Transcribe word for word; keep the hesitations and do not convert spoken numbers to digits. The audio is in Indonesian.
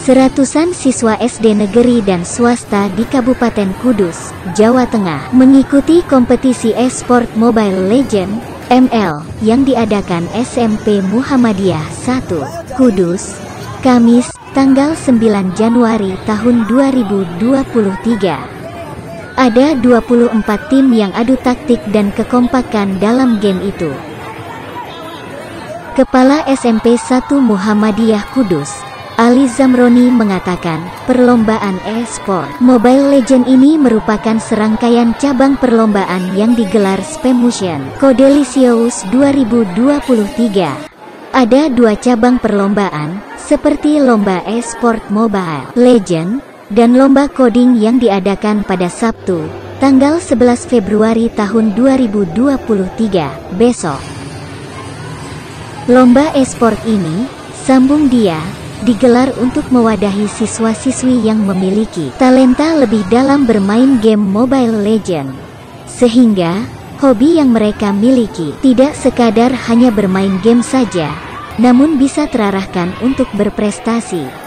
Seratusan siswa S D negeri dan swasta di Kabupaten Kudus, Jawa Tengah, mengikuti kompetisi e-sport Mobile Legends (M L) yang diadakan S M P Muhammadiyah satu, Kudus, Kamis, tanggal sembilan Januari tahun dua ribu dua puluh tiga. Ada dua puluh empat tim yang adu taktik dan kekompakan dalam game itu. Kepala S M P satu Muhammadiyah Kudus, Ali Zamroni mengatakan, perlombaan e-sport Mobile Legends ini merupakan serangkaian cabang perlombaan yang digelar Spemotion Codelicious dua ribu dua puluh tiga. Ada dua cabang perlombaan, seperti lomba e-sport Mobile Legends dan lomba coding yang diadakan pada Sabtu, tanggal sebelas Februari tahun dua ribu dua puluh tiga, besok. Lomba e-sport ini, sambung dia, digelar untuk mewadahi siswa-siswi yang memiliki talenta lebih dalam bermain game Mobile Legends. Sehingga, hobi yang mereka miliki tidak sekadar hanya bermain game saja, namun bisa terarahkan untuk berprestasi.